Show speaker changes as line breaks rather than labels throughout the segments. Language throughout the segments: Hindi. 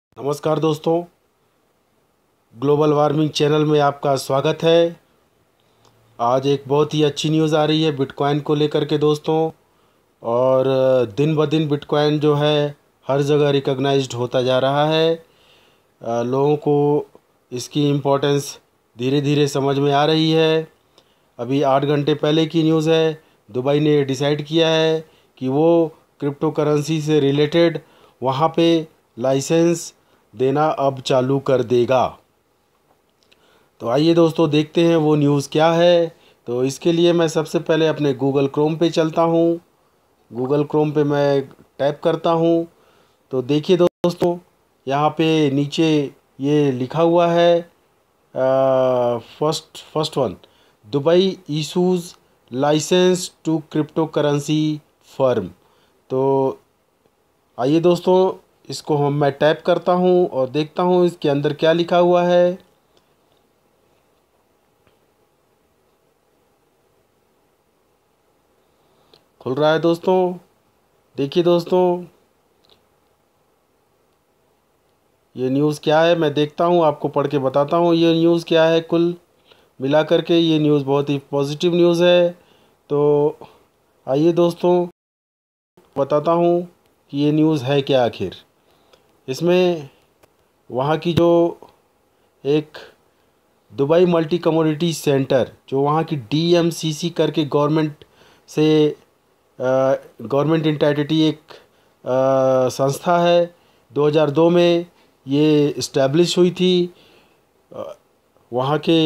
नमस्कार दोस्तों, ग्लोबल वार्मिंग चैनल में आपका स्वागत है। आज एक बहुत ही अच्छी न्यूज़ आ रही है बिटकॉइन को लेकर के दोस्तों। और दिन ब दिन बिटकॉइन जो है हर जगह रिकॉग्नाइज्ड होता जा रहा है। लोगों को इसकी इम्पोर्टेंस धीरे धीरे समझ में आ रही है। अभी 8 घंटे पहले की न्यूज़ है, दुबई ने डिसाइड किया है कि वो क्रिप्टो करेंसी से रिलेटेड वहाँ पे लाइसेंस देना अब चालू कर देगा। तो आइए दोस्तों देखते हैं वो न्यूज़ क्या है। तो इसके लिए मैं सबसे पहले अपने गूगल क्रोम पे चलता हूँ। गूगल क्रोम पे मैं टैप करता हूँ। तो देखिए दोस्तों, यहाँ पे नीचे ये लिखा हुआ है first one, Dubai issues licence to cryptocurrency firm. तो आइए दोस्तों, इसको मैं टैप करता हूँ और देखता हूँ इसके अंदर क्या लिखा हुआ है। खुल रहा है दोस्तों। देखिए दोस्तों, ये न्यूज़ क्या है मैं देखता हूँ, आपको पढ़ के बताता हूँ ये न्यूज़ क्या है। कुल मिला करके ये न्यूज़ बहुत ही पॉजिटिव न्यूज़ है। तो आइए दोस्तों बताता हूँ कि ये न्यूज़ है क्या आखिर। इसमें वहाँ की जो एक दुबई मल्टी कमोडिटी सेंटर, जो वहाँ की डीएमसीसी करके गवर्नमेंट से गवर्नमेंट इंटाइटिटी एक संस्था है, 2002 में ये इस्टेब्लिश हुई थी। वहाँ के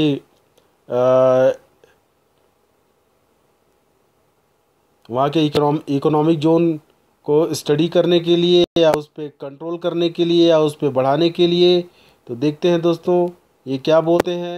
वहाँ के इकोनॉमिक जोन को स्टडी करने के लिए या उस पर कंट्रोल करने के लिए या उस पर बढ़ाने के लिए। तो देखते हैं दोस्तों ये क्या बोलते हैं।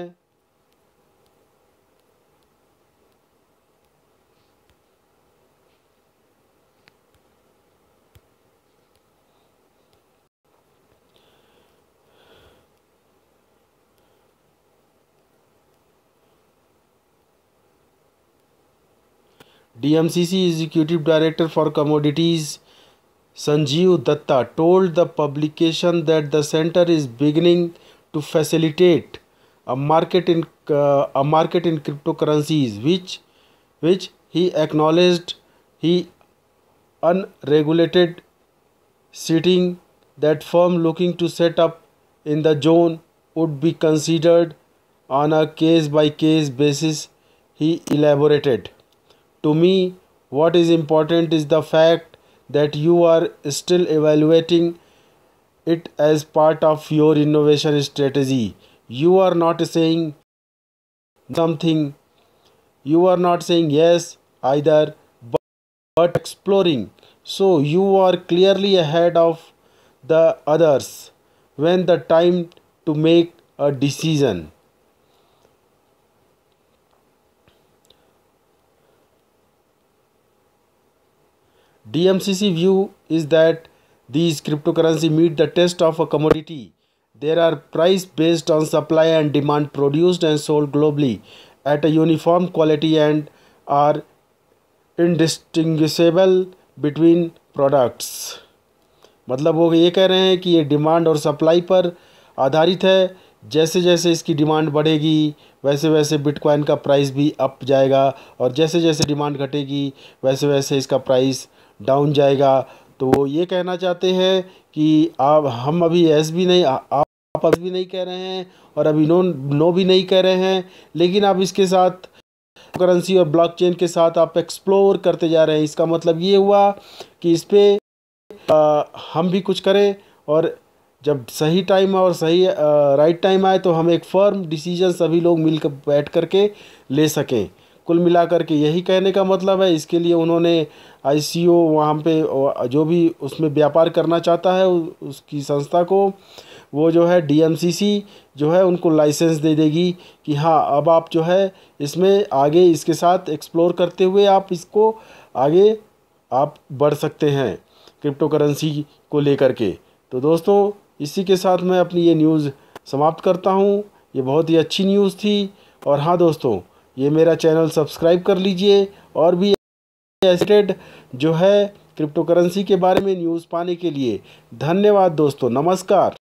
DMCC Executive Director for Commodities Sanjeev Datta told the publication that the center is beginning to facilitate a market in cryptocurrencies, which he acknowledged he unregulated, citing that firm looking to set up in the zone would be considered on a case by case basis. He elaborated, to me, what is important is the fact that you are still evaluating it as part of your innovation strategy. You are not saying something, you are not saying yes either, but exploring. So you are clearly ahead of the others when the time to make a decision. DMCC view is that these cryptocurrency meet the test of a commodity. They are priced based on supply and demand, produced and sold globally at a uniform quality, and are indistinguishable between products। मतलब वो ये कह रहे हैं कि ये डिमांड और सप्लाई पर आधारित है। जैसे जैसे इसकी डिमांड बढ़ेगी वैसे वैसे बिटकॉइन का प्राइस भी अप जाएगा, और जैसे जैसे डिमांड घटेगी वैसे वैसे इसका प्राइस डाउन जाएगा। तो वो ये कहना चाहते हैं कि आप हम अभी एस भी नहीं आप अभी भी नहीं कह रहे हैं और अभी नो नो भी नहीं कह रहे हैं, लेकिन आप इसके साथ करेंसी और ब्लॉकचेन के साथ आप एक्सप्लोर करते जा रहे हैं। इसका मतलब ये हुआ कि इस पर हम भी कुछ करें, और जब सही टाइम और सही राइट टाइम आए तो हम एक फर्म डिसीजन सभी लोग मिलकर बैठ करके ले सकें। कुल मिलाकर के यही कहने का मतलब है। इसके लिए उन्होंने आईसीओ वहाँ पे जो भी उसमें व्यापार करना चाहता है उसकी संस्था को, वो जो है डीएमसीसी जो है उनको लाइसेंस दे देगी कि हाँ अब आप जो है इसमें आगे इसके साथ एक्सप्लोर करते हुए आप इसको आगे आप बढ़ सकते हैं क्रिप्टो करेंसी को लेकर के। तो दोस्तों इसी के साथ मैं अपनी ये न्यूज़ समाप्त करता हूँ। ये बहुत ही अच्छी न्यूज़ थी। और हाँ दोस्तों, ये मेरा चैनल सब्सक्राइब कर लीजिए और भी एस्टेड जो है क्रिप्टो करेंसी के बारे में न्यूज़ पाने के लिए। धन्यवाद दोस्तों, नमस्कार।